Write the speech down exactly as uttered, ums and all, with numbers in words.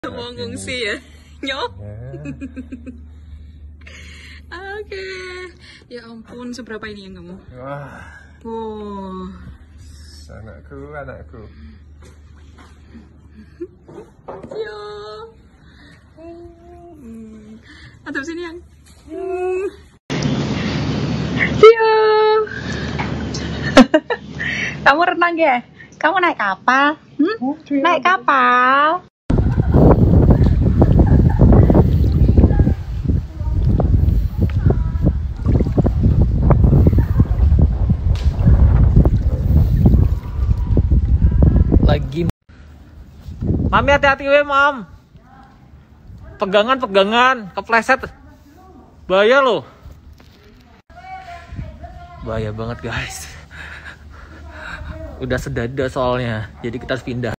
Mau ngungsi ya, nyok. Oke, ya ampun, seberapa ini yang kamu? Wah, Oh, anakku, anakku. yo. Hmm. Atau sini yang. Hmm. Yo. Kamu renang ya? Kamu naik kapal? Hmm? Naik kapal? Lagi Mami, hati-hati we mam, pegangan pegangan kepleset, bahaya loh, bahaya banget guys. Udah sedada soalnya, jadi kita harus pindah.